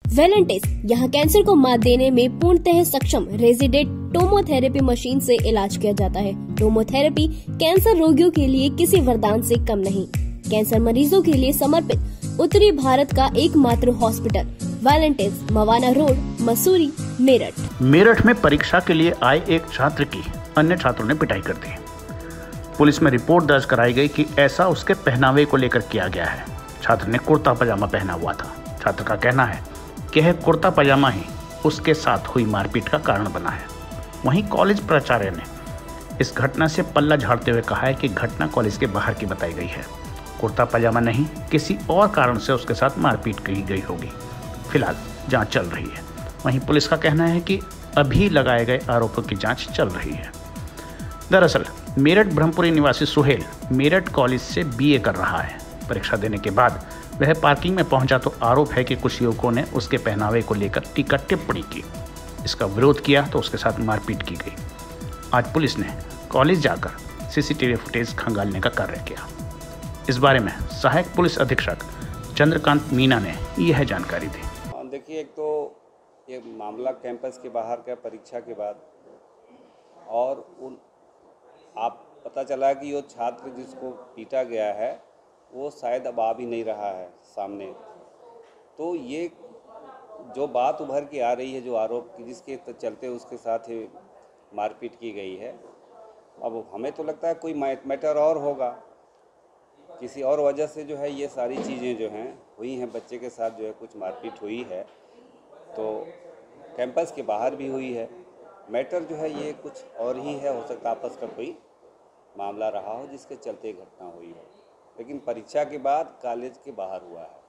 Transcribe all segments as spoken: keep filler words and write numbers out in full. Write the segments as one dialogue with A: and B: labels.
A: Valentis यहाँ cancer को मात देने में पूर्णतः सक्षम रेजिडेंट टोमोथेरेपी मशीन से इलाज किया जाता है। टोमोथेरेपी कैंसर रोगियों के लिए किसी वरदान से कम नहीं। कैंसर मरीजों के लिए समर्पित उत्तरी भारत का एकमात्र hospital Valentis, Mawana road, Mussoorie, Meerut.
B: Meerut में परीक्षा के लिए आए एक छात्र की अन्य छात्रों ने पिटाई कर दी। पुलिस में रिपोर्ट दर्ज कराई गई कि ऐसा उसके पहनावे को लेकर किया गया है। छात्र ने कुर्ता पजामा पहना हुआ था। छात्र का कहना है कि यह कुर्ता पजामा ही उसके साथ हुई मारपीट का कारण बना है। वहीं कॉलेज प्राचार्य ने इस घटना से पल्ला झाड़ते हुए कहा है कि घटना कॉलेज के बाहर की बताई गई है। कुर्ता पजामा नहीं, किसी और कारण से उसके साथ मारपीट की गई होगी। फिलहाल जांच चल रही है। वहीं पुलिस का कहना है कि अभी लगाए गए आरोपों की जांच चल रही है। दरअसल मेरठ ब्रह्मपुरी निवासी सुहेल मेरठ कॉलेज से बीए कर रहा है। परीक्षा देने के बाद वह पार्किंग में पहुंचा तो आरोप है कि कुछ युवकों ने उसके पहनावे को लेकर टीका टिप्पणी की। इसका विरोध किया तो उसके साथ मारपीट की गई। आज पुलिस ने कॉलेज जाकर सीसीटीवी फुटेज खंगालने का कार्य किया। इस बारे में सहायक पुलिस अधीक्षक चंद्रकांत मीना ने यह जानकारी दी।
C: देखिए, एक तो ये मामला कैंपस के बाहर का परीक्षा के बाद, और उन आप पता चला कि वो छात्र जिसको पीटा गया है वो शायद अब आ भी नहीं रहा है सामने। तो ये जो बात उभर के आ रही है, जो आरोप की जिसके चलते उसके साथ ही मारपीट की गई है, अब हमें तो लगता है कोई मैटर और होगा, किसी और वजह से जो है ये सारी चीज़ें जो हैं हुई हैं। बच्चे के साथ जो है कुछ मारपीट हुई है, तो कैंपस के बाहर भी हुई है। मैटर जो है ये कुछ और ही है, हो सकता आपस का कोई मामला रहा हो जिसके चलते घटना हुई हो, लेकिन परीक्षा के बाद कॉलेज के बाहर हुआ है।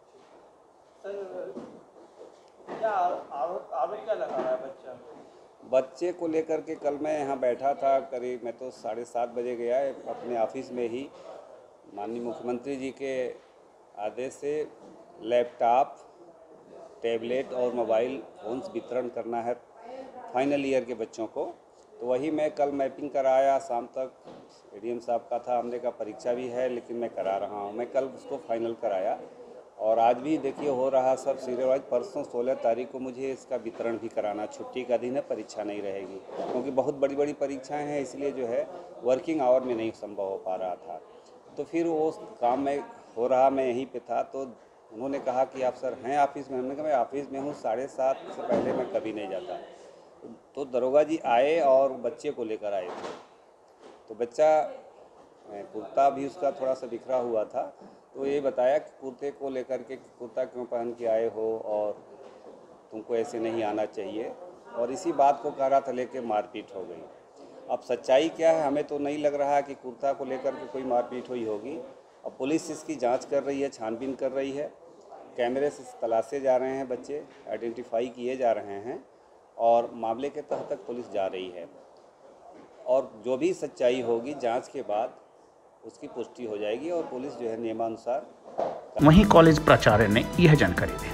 D: सर, क्या आरोप आरोप क्या लगा रहा है बच्चा?
C: बच्चे को लेकर के कल मैं यहाँ बैठा था, करीब मैं तो साढ़े सात बजे गया है। अपने ऑफिस में ही माननीय मुख्यमंत्री जी के आदेश से लैपटॉप, टैबलेट और मोबाइल फ़ोन्स वितरण करना है फाइनल ईयर के बच्चों को। तो वही मैं कल मैपिंग कराया, शाम तक एडीएम साहब का था, हमने कहा परीक्षा भी है लेकिन मैं करा रहा हूँ। मैं कल उसको फाइनल कराया और आज भी देखिए हो रहा सब सीरियल वाइज। परसों सोलह तारीख को मुझे इसका वितरण भी कराना। छुट्टी का दिन है, परीक्षा नहीं रहेगी क्योंकि बहुत बड़ी बड़ी परीक्षाएं हैं, इसलिए जो है वर्किंग आवर में नहीं संभव हो पा रहा था। तो फिर वो काम में हो रहा, मैं यहीं पे था, तो उन्होंने कहा कि आप सर हैं ऑफिस में? हमने कहा मैं ऑफिस में हूँ, साढ़े सात से पहले मैं कभी नहीं जाता। तो दरोगा जी आए और बच्चे को लेकर आए थे। तो बच्चा, कुर्ता भी उसका थोड़ा सा बिखरा हुआ था, तो ये बताया कि कुर्ते को लेकर के कुर्ता क्यों पहन के आए हो और तुमको ऐसे नहीं आना चाहिए, और इसी बात को कह रहा था, लेके मारपीट हो गई। अब सच्चाई क्या है हमें तो नहीं लग रहा है कि कुर्ता को लेकर के कोई मारपीट हुई होगी। अब पुलिस इसकी जांच कर रही है, छानबीन कर रही है, कैमरे से तलाशे जा रहे हैं, बच्चे आइडेंटिफाई किए जा रहे हैं और मामले के तह तक पुलिस जा रही है। और जो भी सच्चाई होगी जांच के बाद उसकी पुष्टि हो जाएगी और पुलिस जो है नियमानुसार।
B: वहीं कॉलेज प्राचार्य ने यह जानकारी दी।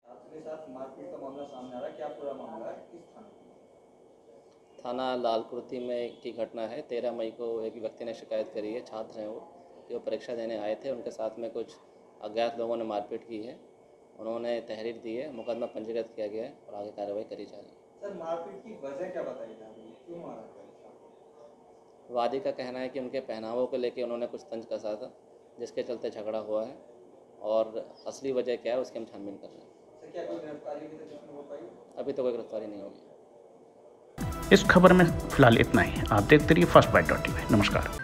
E: थाना लालकुर्ती में की घटना है। तेरह मई को एक व्यक्ति ने शिकायत करी है, छात्र हैं वो, कि वो परीक्षा देने आए थे, उनके साथ में कुछ अज्ञात लोगों ने मारपीट की है। उन्होंने तहरीर दी है, मुकदमा पंजीकृत किया गया है और आगे कार्रवाई करी जा रही है।
D: सर, मारपीट की वजह क्या बताई जा रही है, क्यों मारा?
E: वादी का कहना है कि उनके पहनावों को लेकर उन्होंने कुछ तंज कसा था, जिसके चलते झगड़ा हुआ है, और असली वजह क्या है उसकी हम छानबीन कर रहे हैं।
D: सर, क्या कोई गिरफ्तारी अभी तक हो पाई?
E: अभी तो कोई गिरफ्तारी नहीं होगी।
B: इस खबर में फिलहाल इतना ही। आप देखते रहिए फर्स्ट बाइट डॉट टीवी। नमस्कार।